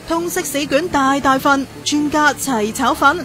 通識試卷大份，專家齊炒粉。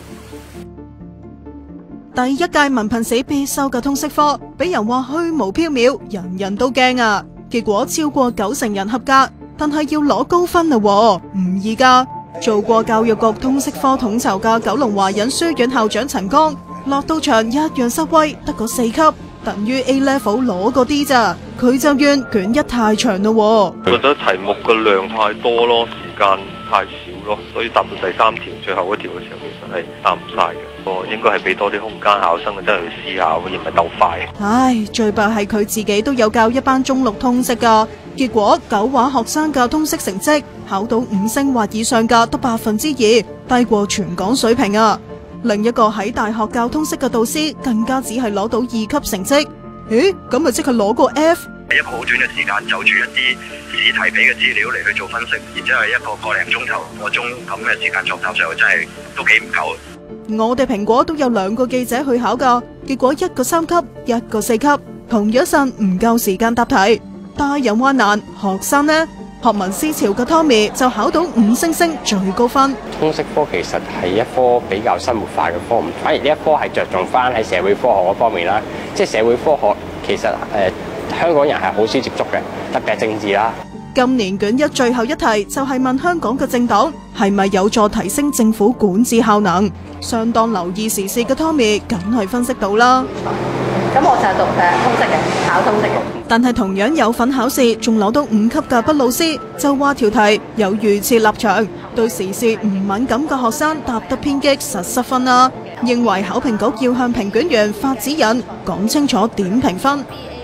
第一屆文憑試必修嘅通識科，俾人話虛無縹緲，人人都驚啊！結果超過90%人合格，但係要攞高分啦，唔易噶。做過教育局通識科統籌嘅九龍華仁書院校長陳剛，落到場一樣失威，得個4級，等於 A level 攞個 D 咋。佢就怨卷一太長咯。 覺得題目嘅量太多咯，時間太少咯，所以答到第3條最後嗰條嘅時候，其實係答唔晒嘅。應該係俾多啲空間考生真係去思考，而唔係鬥快。 唉，最弊係佢自己都有教一班中6通識噶，結果9話學生嘅通識成績考到5星或以上嘅得2%，低過全港水平啊！另一個喺大學教通識嘅導師更加只係攞到2級成績，咦？咁咪即係攞個 F？ 一個好短嘅時間就住一啲試題俾嘅資料嚟去做分析，然之後一個零鐘頭、個鐘咁嘅時間作答上，真係都幾唔夠。 我哋蘋果都有2個記者去考噶，結果一個3級，一個4級，同樣陣唔夠時間答題。大人話難，學生呢？學文思潮嘅 Tommy 就考到5星星最高分。 通識科其實係一科比較生活化嘅科，反而呢一科係着重翻喺社會科學嗰方面啦。即係社會科學其實香港人係好少接觸嘅，特別係政治啦。 今年卷1最後一題就係問香港嘅政黨係咪有助提升政府管治效能。相當留意時事嘅 Tommy 梗係分析到啦。 咁我就係讀通識嘅，考通識嘅。 但係同樣有份考試仲攞到5級嘅畢老師就話條題有預設立場，對時事唔敏感嘅學生答得偏激，實失分啦。認為考評局要向評卷員發指引，講清楚點評分。